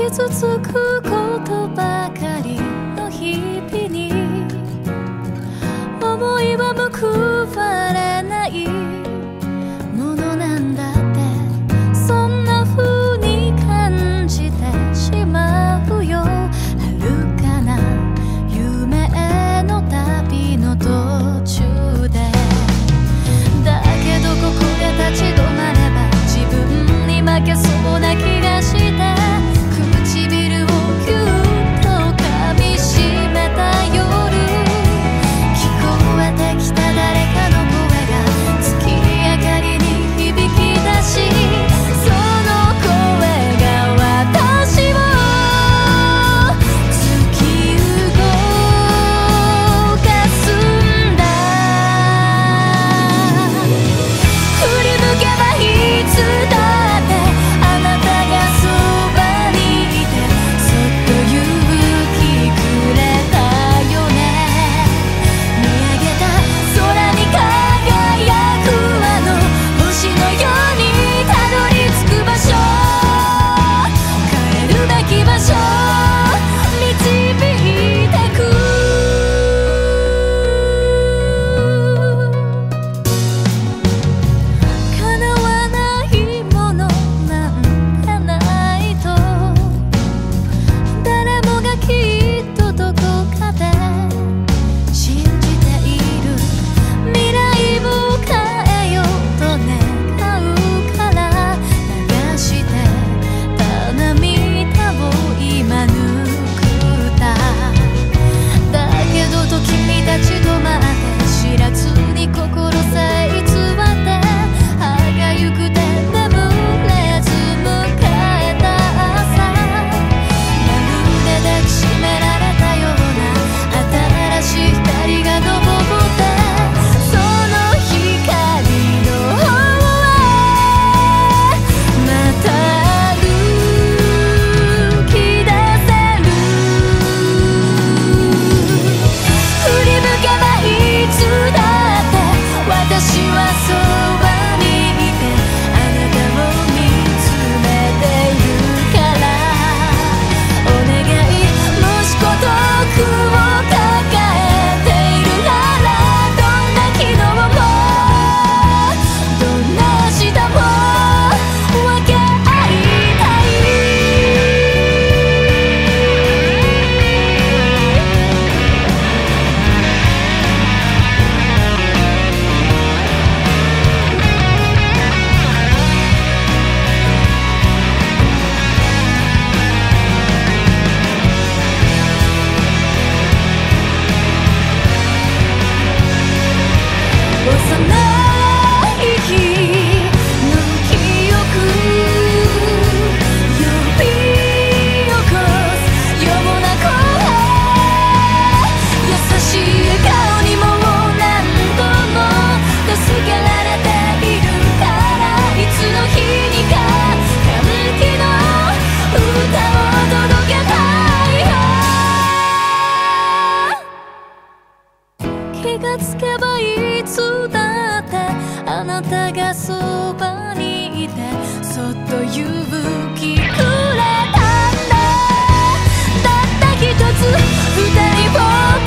傷つくことばかりの日々に思いは報われないものなんだって、そんな風に感じてしまうよ。遥かな夢への旅の途中で、だけどここで立ち止まれば自分に負けそうな気がして、唇をぎゅっと噛みしめた夜、聞こえてきた誰かの声が月明かりに響き出し、その声が私を突き動かすんだ。振り向けばいつだってあなたがそばにいて、そっと勇気くれたよね。見上げた空に輝くあの星のようにたどり着く場所、帰るべき場所導いてく。叶わないものなんてないと、誰もがきっとどこかで信じている。未来を変えようと願うから流してた涙を今ぬくった。だけど時に立ち止まって知らずに心さえ偽って歯がゆくて眠れず迎えた朝、まるで抱きしめられたような新しい光が昇って、その光の方へまた歩き出せる。振り向けばいつだって私はそばにいて、あなたを見つめてるから。お願い、もし孤独を抱えているなら、どんな昨日もどんな明日も分け合いたい。幼い日の記憶呼び起こすような声、優しい笑顔にも何度も助けられているから、いつの日にか歓喜の歌を届けたいよ。気がつけばいつだってあなたがそばにいて、そっと勇気くれたんだ。たった一つ二人を